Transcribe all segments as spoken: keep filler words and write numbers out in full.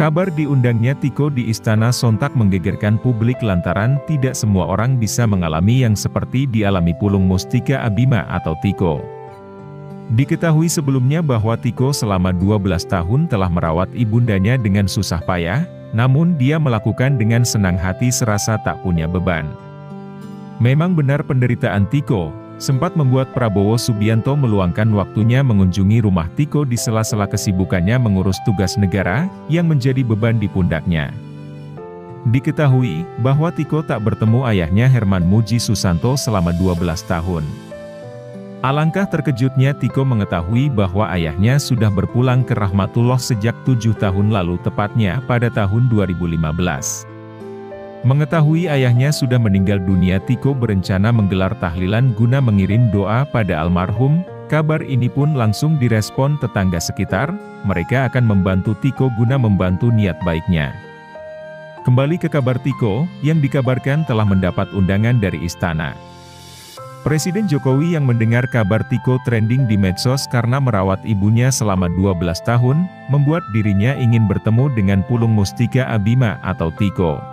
Kabar diundangnya Tiko di istana sontak menggegerkan publik lantaran tidak semua orang bisa mengalami yang seperti dialami Pulung Mustika Abima atau Tiko. Diketahui sebelumnya bahwa Tiko selama dua belas tahun telah merawat ibundanya dengan susah payah, namun dia melakukan dengan senang hati serasa tak punya beban. Memang benar penderitaan Tiko sempat membuat Prabowo Subianto meluangkan waktunya mengunjungi rumah Tiko di sela-sela kesibukannya mengurus tugas negara yang menjadi beban di pundaknya. Diketahui bahwa Tiko tak bertemu ayahnya Herman Muji Susanto selama dua belas tahun. Alangkah terkejutnya Tiko mengetahui bahwa ayahnya sudah berpulang ke rahmatullah sejak tujuh tahun lalu, tepatnya pada tahun dua ribu lima belas. Mengetahui ayahnya sudah meninggal dunia, Tiko berencana menggelar tahlilan guna mengirim doa pada almarhum. Kabar ini pun langsung direspon tetangga sekitar, mereka akan membantu Tiko guna membantu niat baiknya. Kembali ke kabar Tiko, yang dikabarkan telah mendapat undangan dari istana. Presiden Jokowi yang mendengar kabar Tiko trending di medsos karena merawat ibunya selama dua belas tahun, membuat dirinya ingin bertemu dengan Pulung Mustika Abima atau Tiko.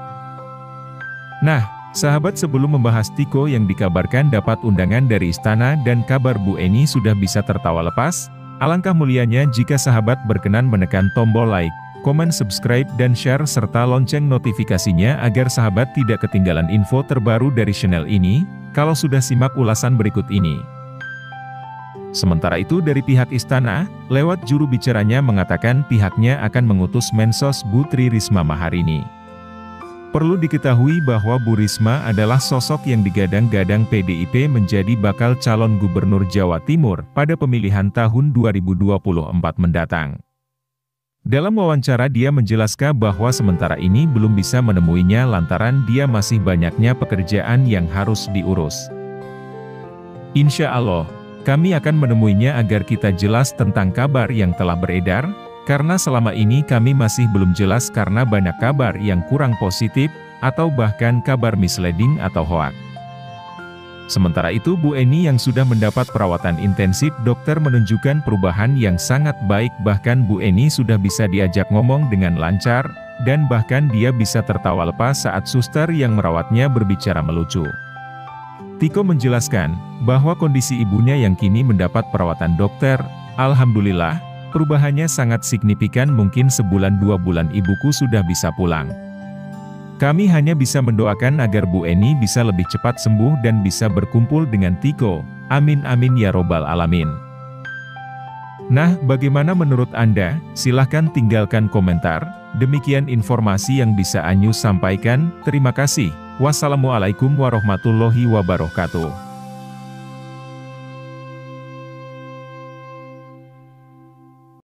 Nah, sahabat, sebelum membahas Tiko yang dikabarkan dapat undangan dari istana dan kabar Bu Eni sudah bisa tertawa lepas, alangkah mulianya jika sahabat berkenan menekan tombol like, komen, subscribe, dan share serta lonceng notifikasinya agar sahabat tidak ketinggalan info terbaru dari channel ini, kalau sudah simak ulasan berikut ini. Sementara itu dari pihak istana, lewat juru bicaranya mengatakan pihaknya akan mengutus Mensos Bu Tri Risma Maharini. Perlu diketahui bahwa Bu Risma adalah sosok yang digadang-gadang P D I P menjadi bakal calon gubernur Jawa Timur pada pemilihan tahun dua ribu dua puluh empat mendatang. Dalam wawancara dia menjelaskan bahwa sementara ini belum bisa menemuinya lantaran dia masih banyaknya pekerjaan yang harus diurus. Insya Allah, kami akan menemuinya agar kita jelas tentang kabar yang telah beredar, karena selama ini kami masih belum jelas karena banyak kabar yang kurang positif, atau bahkan kabar misleading atau hoak. Sementara itu Bu Eni yang sudah mendapat perawatan intensif dokter menunjukkan perubahan yang sangat baik, bahkan Bu Eni sudah bisa diajak ngomong dengan lancar, dan bahkan dia bisa tertawa lepas saat suster yang merawatnya berbicara melucu. Tiko menjelaskan bahwa kondisi ibunya yang kini mendapat perawatan dokter, alhamdulillah, perubahannya sangat signifikan, mungkin sebulan dua bulan ibuku sudah bisa pulang. Kami hanya bisa mendoakan agar Bu Eni bisa lebih cepat sembuh dan bisa berkumpul dengan Tiko. Amin amin ya robbal alamin. Nah, bagaimana menurut Anda? Silahkan tinggalkan komentar. Demikian informasi yang bisa Anyu sampaikan. Terima kasih. Wassalamualaikum warahmatullahi wabarakatuh.